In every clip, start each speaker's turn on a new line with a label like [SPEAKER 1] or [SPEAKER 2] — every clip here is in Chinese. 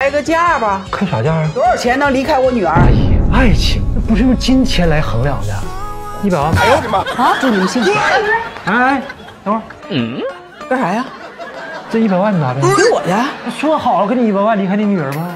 [SPEAKER 1] 开个价吧。
[SPEAKER 2] 开啥价啊？
[SPEAKER 1] 多少钱能离开我女儿？
[SPEAKER 2] 哎呀，爱情那不是用金钱来衡量的。100万。
[SPEAKER 1] 哎呦我的妈！啊，祝你们幸福。
[SPEAKER 2] 哎，等会儿，
[SPEAKER 1] 干啥呀？
[SPEAKER 2] 这100万你拿着。
[SPEAKER 1] 给我的。
[SPEAKER 2] 说好了给你100万离开你女儿吗？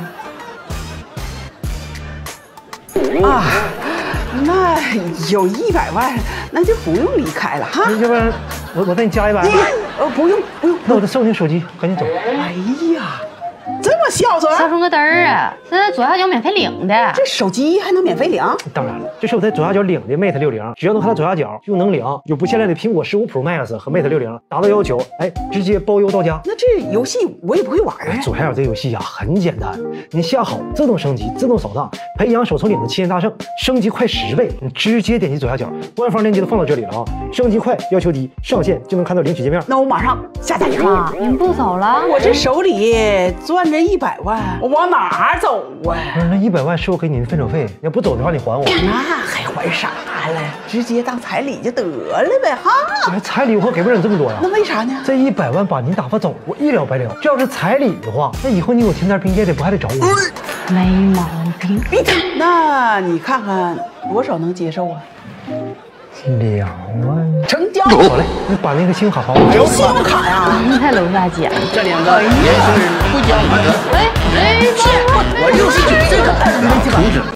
[SPEAKER 1] 啊，那有100万，那就不用离开了哈。
[SPEAKER 2] 要不然我再给你加100。
[SPEAKER 1] 不用。
[SPEAKER 2] 那我就收你手机，赶紧走。
[SPEAKER 1] 哎呀，这么孝顺，
[SPEAKER 3] 孝顺个嘚儿啊！现在左下角免费领的，
[SPEAKER 1] 这手机还能免费领？
[SPEAKER 2] 当然了，这是我在左下角领的 Mate 60，只要能看到左下角就能领。有不限量的苹果15 Pro Max 和 Mate 60，达到要求，哎，直接包邮到家。
[SPEAKER 1] 那这游戏我也不会玩啊。
[SPEAKER 2] 左下角这个游戏呀很简单，你下好自动升级、自动扫荡，培养手抽领的7连大胜，升级快10倍。你直接点击左下角，官方链接都放到这里了啊！升级快，要求低，上线就能看到领取界面。
[SPEAKER 1] 那我马上下载一下。
[SPEAKER 3] 妈，您不走了？
[SPEAKER 1] 我这手里攥着100万，我往哪儿走啊？
[SPEAKER 2] 不是，那100万是我给你的分手费，要不走的话你还我。
[SPEAKER 1] 那还还啥了？直接当彩礼就得了呗哈！
[SPEAKER 2] 哎，彩礼我可给不了你这么多呀。
[SPEAKER 1] 那为啥呢？
[SPEAKER 2] 这100万把您打发走，我一了百了。这要是彩礼的话，那以后你有甜点冰店的不还得找我？
[SPEAKER 3] 没毛病。
[SPEAKER 1] 那你看看多少能接受啊
[SPEAKER 2] 2万，
[SPEAKER 1] 成交。
[SPEAKER 2] 好嘞，你把那个信用卡还我。
[SPEAKER 1] 信用卡呀？
[SPEAKER 3] 您在楼下捡。
[SPEAKER 1] 这2个年轻人不讲武德。
[SPEAKER 3] 哎，
[SPEAKER 1] 我69岁的大人们，